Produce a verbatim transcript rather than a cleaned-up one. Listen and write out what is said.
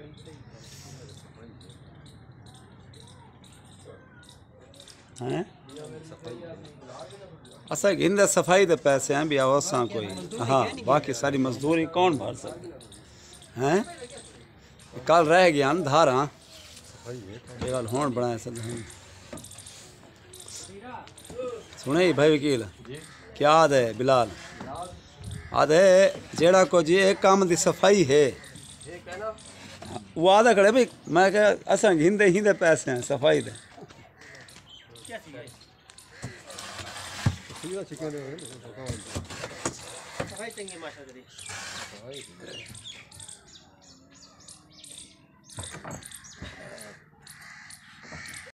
हैं असा गिंदे सफाई दे पैसे हैं भी आओ असा कोई हाँ बाकी सारी मजदूरी कौन भर सकता हैं कल रह गया न धारा ये गल हुण बनाए सद सुने भाई वकील क्या आद है बिलाल आद है जेड़ा को जी एक काम दी सफाई है वो आदा खड़े भाई मैं क्या असा हिंदे हिंदे पैसे हैं सफाई दे सफाई चंगी माशा